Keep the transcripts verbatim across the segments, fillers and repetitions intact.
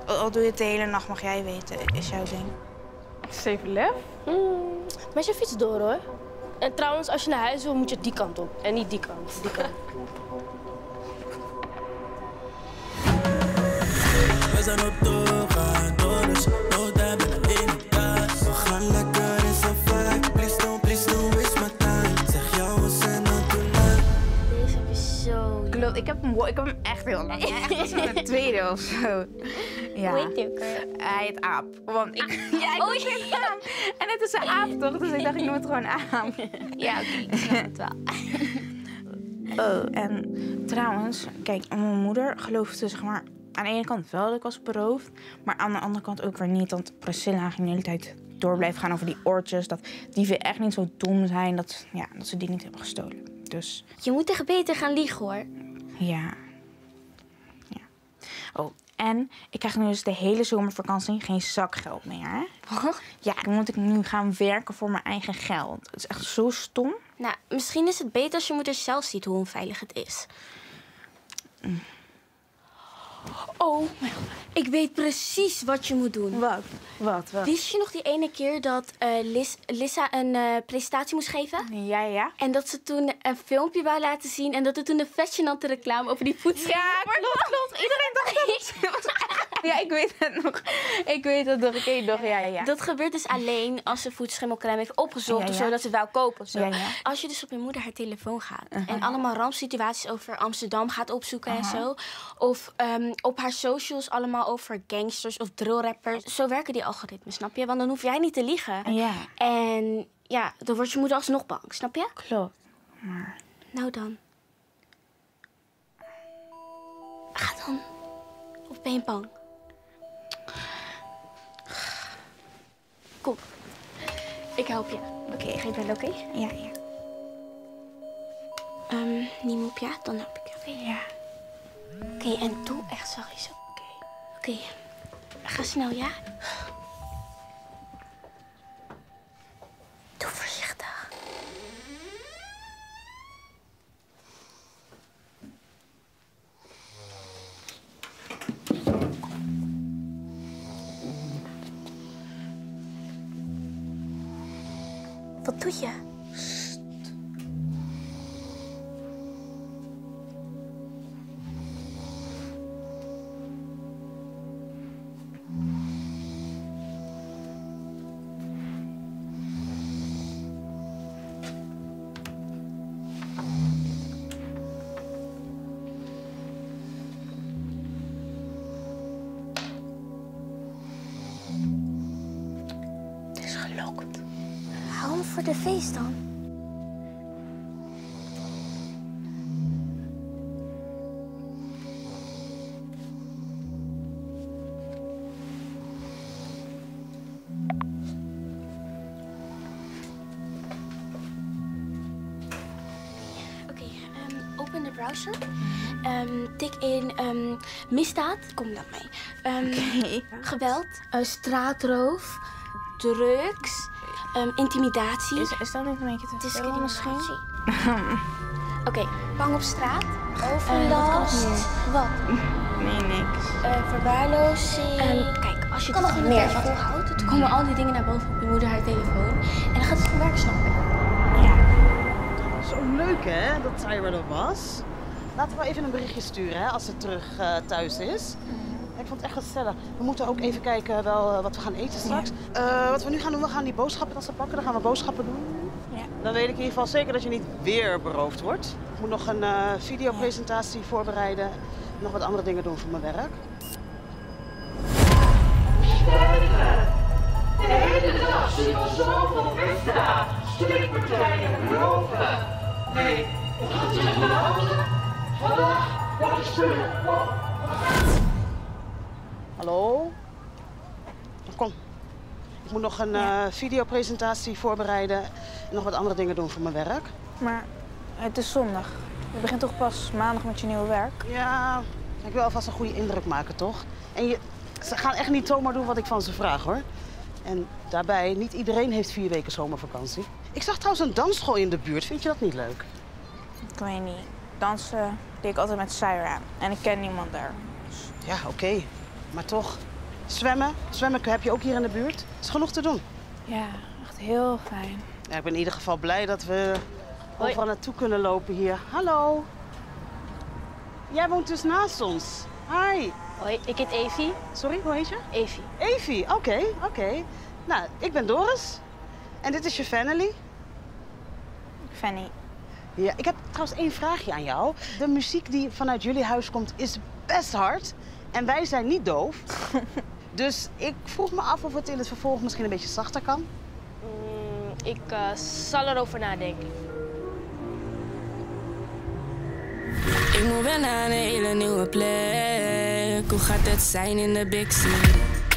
Al doe je het de hele nacht, mag jij weten, is jouw ding. Zeven lef? Mm, met je fiets door, hoor. En trouwens, als je naar huis wil, moet je die kant op. En niet die kant, die kant. We zijn op doorgaan, dus no time in de tas. We gaan lekker in safari, please don't, please don't waste my time. Zeg jou, we zijn aan tonight. Deze heb je zo... Klopt, ik heb hem, ik heb hem echt heel lang. Ja, echt als een tweede of zo. Ja. Hoe heet die ook weer? Hij heet Aap. Want ik... Ja, ik Oh, moest het aan. En het is een aap, toch? Dus ik dacht, ik noem het gewoon Aap. Ja, oké, ik snap het wel. Oh, en trouwens, kijk, mijn moeder geloofde zeg maar aan de ene kant wel dat ik was beroofd, maar aan de andere kant ook weer niet. Want Priscilla ging de hele tijd door blijven gaan over die oortjes. Dat dieven echt niet zo dom zijn dat, ja, dat ze die niet hebben gestolen. Dus Je moet tegen Peter gaan liegen, hoor. ja. ja. Oh, en ik krijg nu dus de hele zomervakantie geen zakgeld meer, hè? Ja, dan moet ik nu gaan werken voor mijn eigen geld. Het is echt zo stom. Nou, misschien is het beter als je moeder zelf ziet hoe onveilig het is. Mm. Oh, mijn god. Ik weet precies wat je moet doen. Wat? Wat? Wat? Wist je nog die ene keer dat uh, Lis Lissa een uh, presentatie moest geven? Ja, ja. En dat ze toen een filmpje wou laten zien en dat er toen een fascinante reclame over die voetscherm... Ja, klopt, klopt. Iedereen dacht dat het... Ja, ik weet het nog. Ik weet het nog. Ik weet het nog, ja, ja. Dat gebeurt dus alleen als ze voedselschimmelcrème heeft opgezocht, Ja, ja. of zo, dat ze het wou kopen of zo. Ja, ja. Als je dus op je moeder haar telefoon gaat Uh-huh. en allemaal rampsituaties over Amsterdam gaat opzoeken en Uh-huh. zo. Of um, op haar socials allemaal over gangsters of drillrappers. Zo werken die algoritmes, snap je? Want dan hoef jij niet te liegen. Ja. En ja, dan wordt je moeder alsnog bang, snap je? Klopt. Maar... Nou dan. Ga dan. Of ben je bang? Kom. Ik help je. Oké, okay, ga je bellen, oké? Okay? Ja, ja. Um, niet op ja, dan help ik je. Oké, Ja. Oké, okay, en doe echt zachtjes. Oké. Okay. Oké. Okay. Ga snel, ja? Doe voorzichtig. Wat doe je? Het is gelokt. Hou hem voor de feest dan. Oké, okay, um, open de browser. Um, tik in um, misdaad. Kom dan mee. Um, Okay. Geweld, uh, straatroof, drugs, um, intimidatie. Is, is dat niet een beetje te veel misschien? Oké, okay, bang op straat. Overlast. Uh, wat? Nee, niks. Uh, verwaarlozing. Um, kijk, als je het meer volhoudt, dan komen al die dingen naar boven op je moeder haar telefoon. En dan gaat het gewoon werken, snap je? Ja. Zo leuk, hè, dat zij er was. Laten we even een berichtje sturen, hè, als ze terug uh, thuis is. Ja, ik vond het echt gezellig. We moeten ook even kijken wel, uh, wat we gaan eten straks. Ja. Uh, wat we nu gaan doen, we gaan die boodschappentassen pakken. Dan gaan we boodschappen doen. Ja. Dan weet ik in ieder geval zeker dat je niet weer beroofd wordt. Ik moet nog een uh, videopresentatie voorbereiden. En nog wat andere dingen doen voor mijn werk. De hele dag zien we zoveel misdaad. Steekpartijen, roven. Nee, we gaan terug naar huis. Vandaag, wat is er? Hallo? Kom. Ik moet nog een uh, videopresentatie voorbereiden. En nog wat andere dingen doen voor mijn werk. Maar het is zondag. Je begint toch pas maandag met je nieuwe werk? Ja, ik wil alvast een goede indruk maken, toch? En je, ze gaan echt niet zomaar doen wat ik van ze vraag, hoor. En daarbij, niet iedereen heeft vier weken zomervakantie. Ik zag trouwens een dansschool in de buurt. Vind je dat niet leuk? Ik weet niet. Dansen deed ik altijd met Syra. En ik ken niemand daar. Dus... Ja, oké. Okay. Maar toch, Zwemmen. Zwemmen heb je ook hier in de buurt. Er is genoeg te doen. Ja, echt heel fijn. Ja, ik ben in ieder geval blij dat we overal naartoe kunnen lopen hier. Hallo. Jij woont dus naast ons. Hi. Hoi, ik heet Evie. Sorry, hoe heet je? Evie. Evie, oké, okay, oké. Okay. Nou, ik ben Doris. En dit is je Fanny. Fanny. Ja, ik heb trouwens één vraagje aan jou. De muziek die vanuit jullie huis komt is best hard. En wij zijn niet doof. Dus ik vroeg me af of het in het vervolg misschien een beetje zachter kan. Mm, ik uh, zal erover nadenken. Ik moet weer naar een hele nieuwe plek. Hoe gaat het zijn in de big city?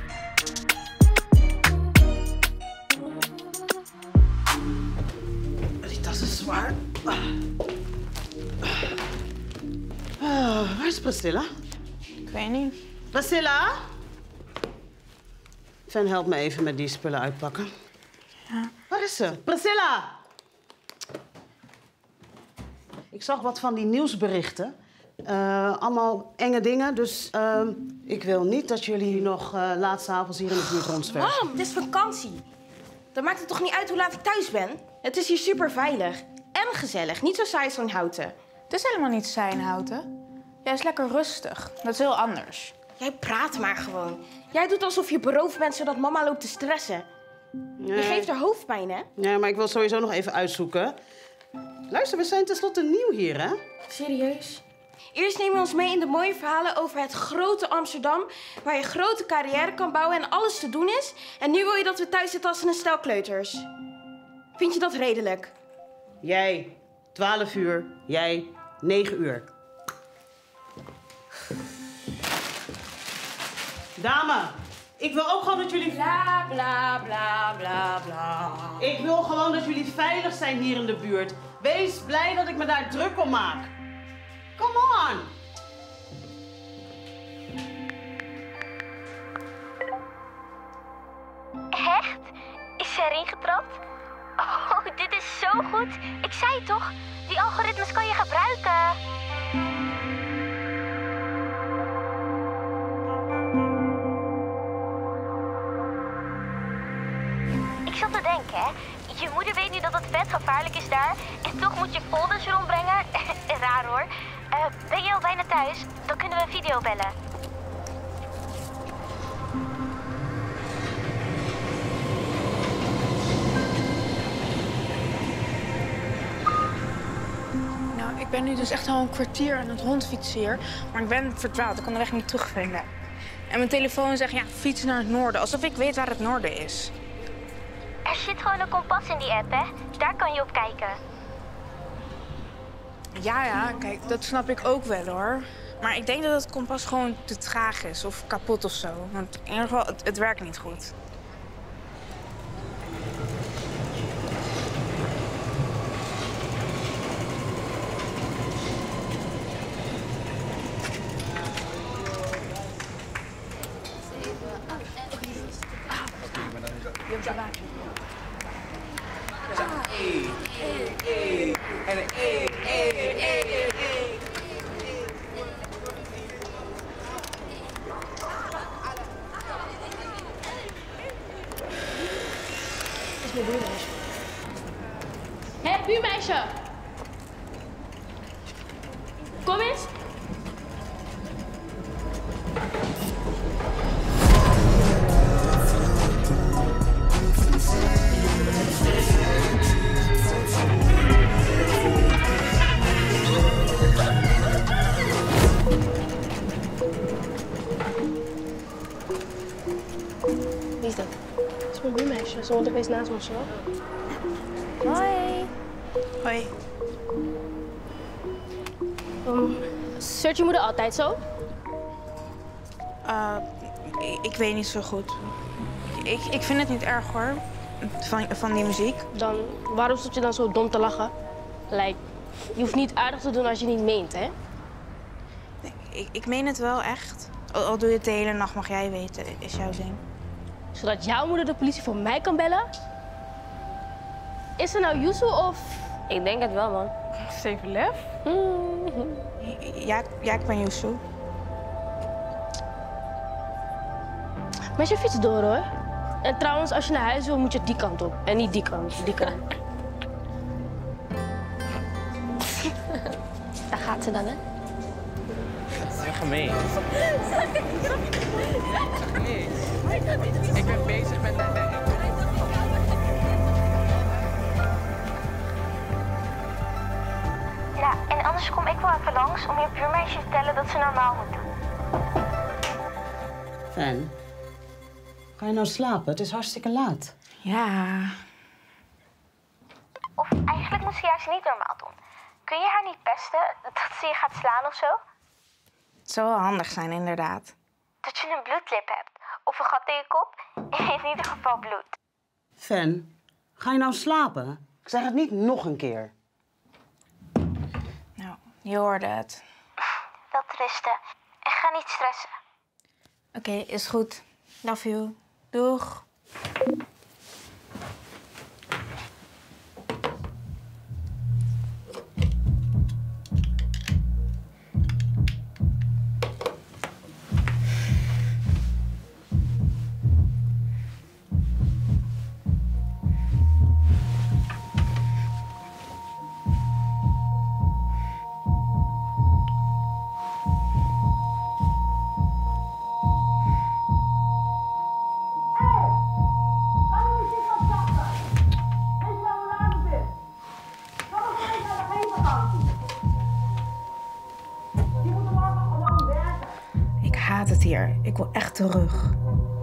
Die tas is zwaar. Uh, waar is Priscilla? Ik weet niet. Priscilla? Fan, help me even met die spullen uitpakken. Ja. Waar is ze? Priscilla! Ik zag wat van die nieuwsberichten. Uh, allemaal enge dingen, dus uh, ik wil niet dat jullie nog uh, laat 's avonds hier in de buurt rondzwerven. Mam, het is vakantie. Dan maakt het toch niet uit hoe laat ik thuis ben? Het is hier super veilig en gezellig. Niet zo saai als zo'n houten. Het is helemaal niet zijn houten. Jij is lekker rustig. Dat is heel anders. Jij praat maar gewoon. Jij doet alsof je beroofd bent zodat mama loopt te stressen. Nee. Je geeft haar hoofdpijn, hè? Ja, maar ik wil sowieso nog even uitzoeken. Luister, we zijn tenslotte nieuw hier, hè? Serieus? Eerst nemen we ons mee in de mooie verhalen over het grote Amsterdam, waar je grote carrière kan bouwen en alles te doen is. En nu wil je dat we thuis zitten als een stel kleuters. Vind je dat redelijk? Jij, twaalf uur. Jij, negen uur. Dame, ik wil ook gewoon dat jullie... Bla, bla, bla, bla, bla. Ik wil gewoon dat jullie veilig zijn hier in de buurt. Wees blij dat ik me daar druk om maak. Come on! Echt? Is ze erin getrapt? Oh, dit is zo goed. Ik zei het toch? Die algoritmes kan je gebruiken. Ik zat te denken, hè. Je moeder weet nu dat het vet gevaarlijk is daar. En toch moet je folders rondbrengen. Raar hoor. Uh, ben je al bijna thuis? Dan kunnen we een video bellen. Nou, ik ben nu dus echt al een kwartier aan het rondfietsen hier. Maar ik ben verdwaald. Ik kan de weg niet terugvinden. En mijn telefoon zegt, ja, fiets naar het noorden. Alsof ik weet waar het noorden is. Er zit gewoon een kompas in die app, hè? Daar kan je op kijken. Ja, ja, kijk, dat snap ik ook wel, hoor. Maar ik denk dat het kompas gewoon te traag is of kapot of zo. Want in ieder geval, het, het werkt niet goed. Je hebt zo'n water. Hey, hey, hey. En een hey, hey, hey, hey. Dat is mijn buurmeisje. Hé, buurmeisje! Kom eens. Wie is dat? Dat is mijn buurmeisje. Ze woont opeens naast ons, hoor. Hoi. Hoi. Um, Zeurt je moeder altijd zo? Uh, ik, ik weet niet zo goed. Ik, ik vind het niet erg, hoor. Van, van die muziek. Dan, waarom stond je dan zo dom te lachen? Like, je hoeft niet aardig te doen als je niet meent, hè? Nee, ik, ik meen het wel echt. Al, al doe je het de hele nacht, mag jij weten, is jouw zin. Zodat jouw moeder de politie voor mij kan bellen? Is ze nou Yusu of... Ik denk het wel, man. Zeven lef? Mm-hmm. Ja, ja, ik ben Yusu. Met je fiets door, hoor. En trouwens, als je naar huis wil, moet je die kant op. En niet die kant, die kant. Daar gaat ze dan, hè? Dat is echt gemeen. Ik ben bezig met... Ja, en anders kom ik wel even langs om je buurmeisje te vertellen dat ze normaal moet doen. Fan, ga je nou slapen? Het is hartstikke laat. Ja. Of eigenlijk moet ze juist niet normaal doen. Kun je haar niet pesten dat ze je gaat slaan of zo? Het zou wel handig zijn, inderdaad. Dat je een bloedlip hebt. Of een gat in je kop. In ieder geval bloed. Fan, ga je nou slapen? Ik zeg het niet nog een keer. Nou, je hoorde het. Wel rusten. En ga niet stressen. Oké, okay, is goed. Love you. Doeg. Ik haat het hier. Ik wil echt terug.